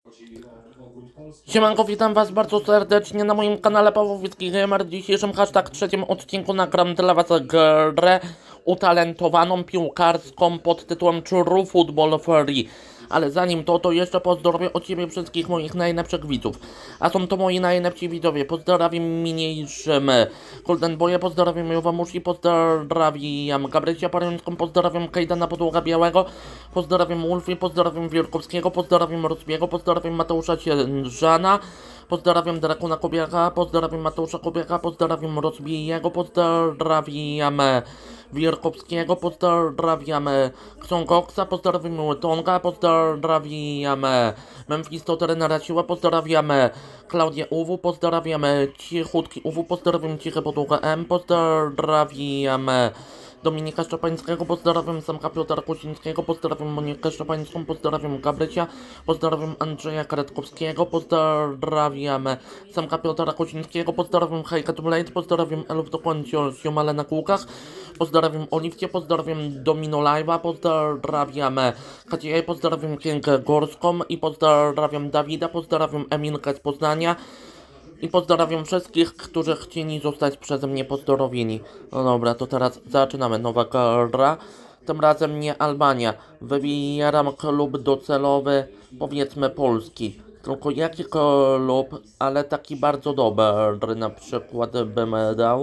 Siemanko, witam was bardzo serdecznie na moim kanale Pawłowicki Gamer. W dzisiejszym trzecim odcinku nagram dla was grę utalentowaną piłkarską pod tytułem True Football Free. Ale zanim to jeszcze pozdrowię od ciebie wszystkich moich najlepszych widzów. A są to moi najlepsi widzowie. Pozdrawiam niniejszym Golden Boye, pozdrawiam Jowamushi, pozdrawiam Gabrysia Parymską, pozdrawiam Kajdana Podłoga Białego, pozdrawiam Ulfi, pozdrawiam Wierkowskiego, pozdrawiam Rozbiego, pozdrawiam Mateusza Ciężana, pozdrawiam Drakuna Kobiaka, pozdrawiam Mateusza Kobiaka, pozdrawiam Rozbijego, pozdrawiam Wierkowskiego, pozdrawiam Ksągoksa, pozdrawiam Łytonga, pozdrawiam Memphis Trenera Siła, pozdrawiam Klaudię Uwu, pozdrawiam Cichutki Uwu, pozdrawiam Ciche Podłogę M, pozdrawiam Dominika Szczepańskiego, pozdrawiam Samka Piotra Kucińskiego, pozdrawiam Monikę Szczepańską, pozdrawiam Gabrysia, pozdrawiam Andrzeja Karetkowskiego, pozdrawiam Samka Piotra Kucińskiego, pozdrawiam Hejka Blade, pozdrawiam Elf do końca Siomale na kółkach, pozdrawiam Oliwcie, pozdrawiam Domino Live'a, pozdrawiam Kacieję, pozdrawiam Kienkę Górską i pozdrawiam Dawida, pozdrawiam Emilkę z Poznania. I pozdrawiam wszystkich, którzy chcieli zostać przeze mnie pozdrowieni. No dobra, to teraz zaczynamy. Nowa gra. Tym razem nie Albania. Wybieram klub docelowy, powiedzmy polski. Tylko jaki klub, ale taki bardzo dobry, na przykład bym dał.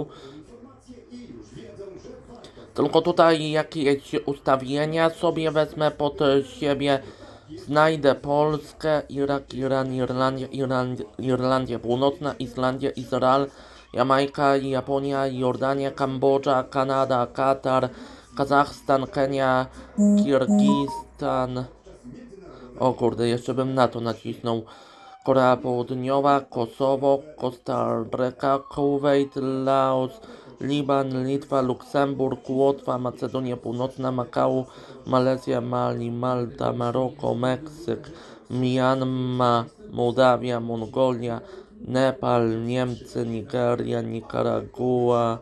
Tylko tutaj jakieś ustawienia sobie wezmę pod siebie. Znajdę Polskę, Irak, Iran, Irlandia Północna, Islandia, Izrael, Jamajka, Japonia, Jordania, Kambodża, Kanada, Katar, Kazachstan, Kenia, Kirgistan. O kurde, jeszcze bym na to nacisnął. Korea Południowa, Kosowo, Kostaryka, Kuwait, Laos, Liban, Litwa, Luksemburg, Łotwa, Macedonia Północna, Makau, Malezja, Mali, Malta, Maroko, Meksyk, Myanmar, Mołdawia, Mongolia, Nepal, Niemcy, Nigeria, Nikaragua.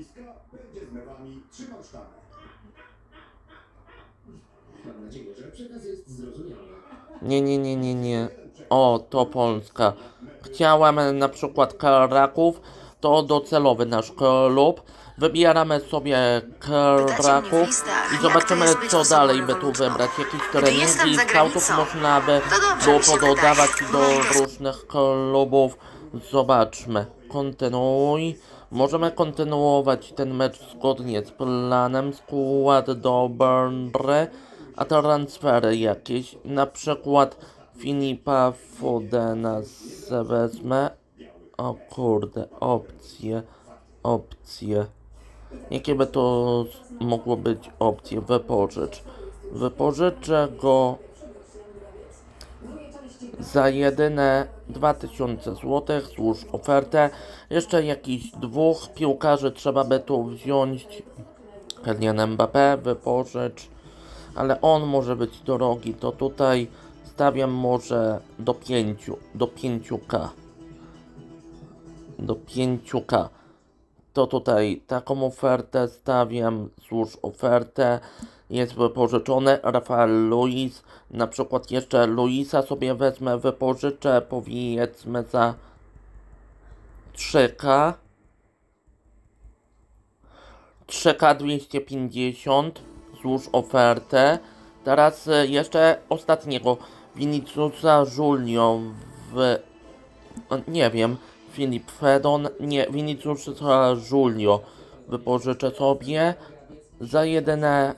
Nie. O, to Polska. Chciałem na przykład Kraków, to docelowy nasz klub. Wybieramy sobie Kraków i zobaczymy, co dalej by tu wybrać. Jakieś treningi, scoutów można by było pododawać do różnych klubów. Zobaczmy. Kontynuuj. Możemy kontynuować ten mecz zgodnie z planem. Skład dobry. A transfery jakieś, na przykład Filipa Fodena wezmę. O kurde, opcje. Jakie by to mogło być opcje? Wypożyczę go za jedyne 2000 zł, złóż ofertę. Jeszcze jakichś dwóch piłkarzy trzeba by tu wziąć. Kylian Mbappé, wypożycz. Ale on może być drogi, to tutaj stawiam może do 5k. Do 5k. To tutaj taką ofertę stawiam, złóż ofertę. Jest wypożyczony Rafael Luis. Na przykład jeszcze Luisa sobie wezmę, wypożyczę powiedzmy za 3k. 3k 250. Złóż ofertę. Teraz jeszcze ostatniego Viniciusa Junior nie wiem, Filip Fedon, nie, Viniciusa Junior wypożyczę sobie za jedyne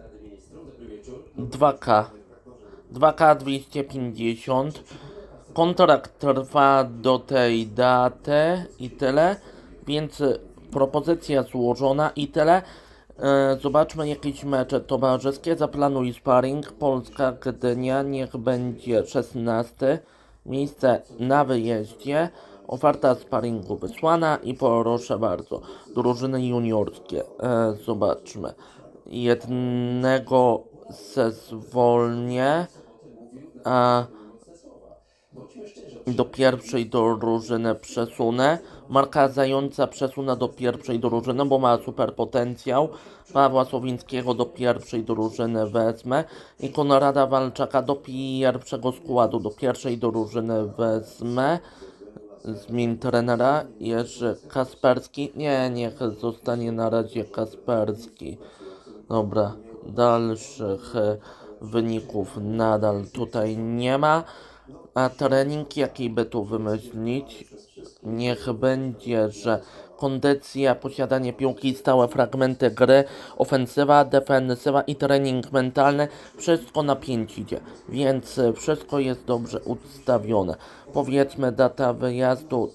2k 250. Kontrakt trwa do tej daty i tyle, więc propozycja złożona i tyle. Zobaczmy jakieś mecze towarzyskie. Zaplanuj sparring. Polska Gdynia, niech będzie 16. Miejsce na wyjeździe. Oferta sparingu wysłana i proszę bardzo. Drużyny juniorskie. Zobaczmy. Jednego se zwolnię. A do pierwszej drużyny przesunę. Marka Zająca przesunę do pierwszej drużyny, bo ma super potencjał. Pawła Słowińskiego do pierwszej drużyny wezmę i Konrada Walczaka do pierwszego składu, do pierwszej drużyny wezmę. Zmień trenera. Jerzy Kasperski. Nie, niech zostanie na razie Kasperski. Dobra, dalszych wyników nadal tutaj nie ma. A trening jaki by tu wymyślić? Niech będzie, że kondycja, posiadanie piłki, stałe fragmenty gry, ofensywa, defensywa i trening mentalny, wszystko na 5 idzie, więc wszystko jest dobrze ustawione. Powiedzmy data wyjazdu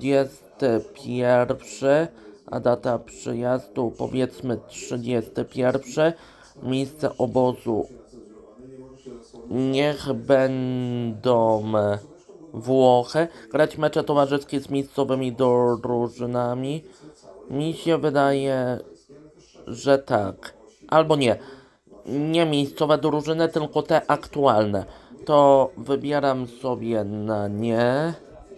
21, a data przyjazdu powiedzmy 31, miejsce obozu niech będą Włochy, grać mecze towarzyskie z miejscowymi drużynami. Mi się wydaje, że tak. Albo nie. Nie miejscowe drużyny, tylko te aktualne. To wybieram sobie na nie.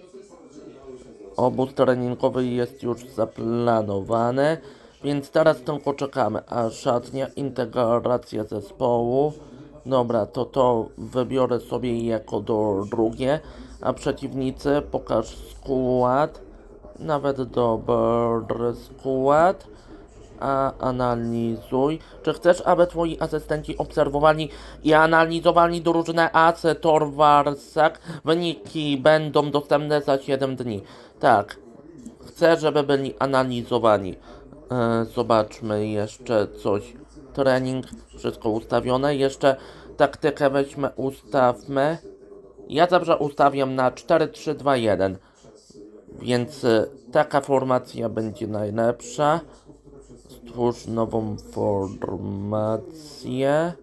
Obóz treningowy jest już zaplanowany, więc teraz tylko czekamy, a szatnia, integracja zespołu. Dobra, to wybiorę sobie jako drugie, a przeciwnicy pokaż skład, nawet dobry skład, a analizuj. Czy chcesz, aby twoi asystenci obserwowali i analizowali drużynę AC Tor Warsak? Wyniki będą dostępne za 7 dni. Tak, chcę, żeby byli analizowani. Zobaczmy jeszcze coś. Trening, wszystko ustawione. Jeszcze taktykę weźmy, ustawmy. Ja zawsze ustawiam na 4-3-2-1. Więc taka formacja będzie najlepsza. Stwórz nową formację.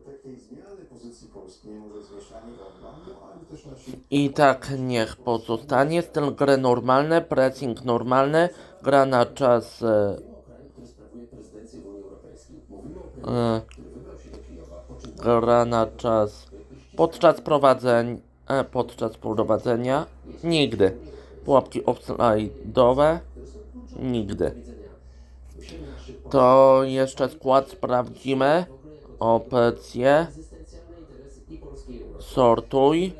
I tak niech pozostanie. Styl gry normalny, pressing normalny. Gra na czas podczas prowadzenia nigdy. Pułapki offside'owe nigdy. To jeszcze skład sprawdzimy. Opcje. Sortuj.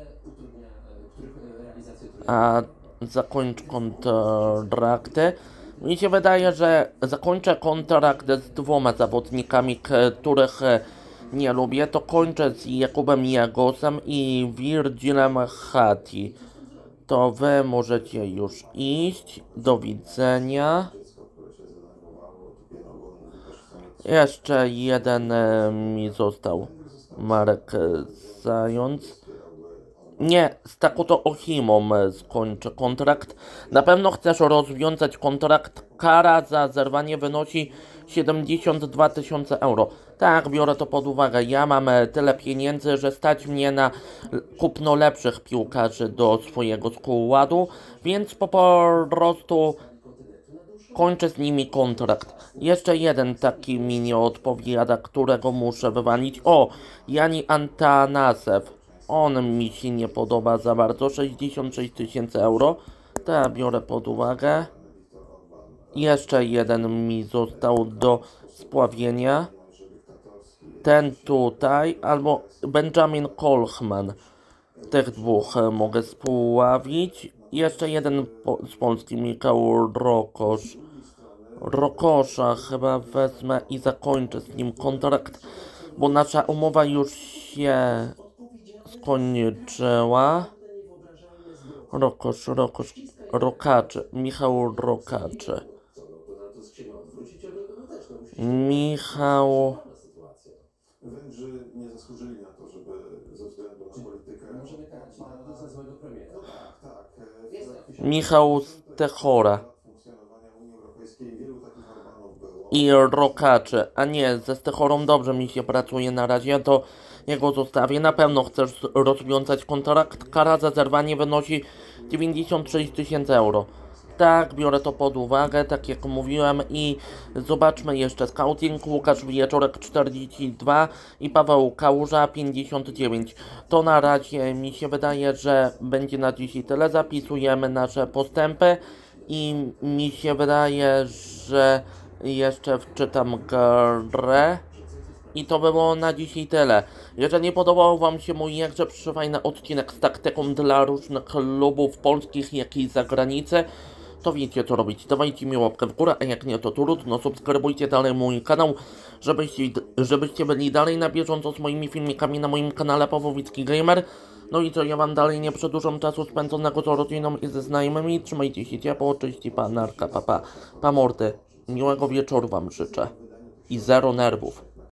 A zakończ kontrakty. Mi się wydaje, że zakończę kontrakt z 2 zawodnikami, których nie lubię. To kończę z Jakubem Jagosem i Virgilem Hati. To wy możecie już iść. Do widzenia. Jeszcze jeden mi został. Marek Zając. Nie, z Takuto Ohimą skończę kontrakt. Na pewno chcesz rozwiązać kontrakt. Kara za zerwanie wynosi 72 000 euro. Tak, biorę to pod uwagę. Ja mam tyle pieniędzy, że stać mnie na kupno lepszych piłkarzy do swojego składu, więc po prostu kończę z nimi kontrakt. Jeszcze jeden taki mi nie odpowiada, którego muszę wywalić. O, Jani Antanasew. On mi się nie podoba za bardzo. 66 000 euro. To biorę pod uwagę. Jeszcze jeden mi został do spławienia. Ten tutaj. Albo Benjamin Kolchman. Tych dwóch mogę spławić. Jeszcze jeden z Polski. Michał Rokosz. Rokosza chyba wezmę i zakończę z nim kontrakt. Bo nasza umowa już się skończyła. Rokaczy. Michał Rokaczy. Michał... Węgrzy nie zasłużyli na to, żeby ze względu na politykę... Michał Stechora. I Rokaczy. A nie, ze Stechorą dobrze mi się pracuje na razie, to jego zostawię. Na pewno chcesz rozwiązać kontrakt. Kara za zerwanie wynosi 96 000 euro. Tak, biorę to pod uwagę, tak jak mówiłem. I zobaczmy jeszcze scouting. Łukasz Wieczorek 42 i Paweł Kałuża 59. To na razie mi się wydaje, że będzie na dzisiaj tyle. Zapisujemy nasze postępy i mi się wydaje, że jeszcze wczytam grę. I to było na dzisiaj tyle. Jeżeli podobał Wam się mój jakże przywajny odcinek z taktyką dla różnych klubów polskich, jak i zagranicy, to wiecie co robić. Dawajcie mi łapkę w górę, a jak nie to trudno, subskrybujcie dalej mój kanał, żebyście byli dalej na bieżąco z moimi filmikami na moim kanale Pawłowicki Gamer. No i co, ja Wam dalej nie przedłużam czasu spędzonego z rodziną i ze znajomymi. Trzymajcie się ciepło, cześć i pa, narka, pa mordy. Miłego wieczoru Wam życzę. I zero nerwów.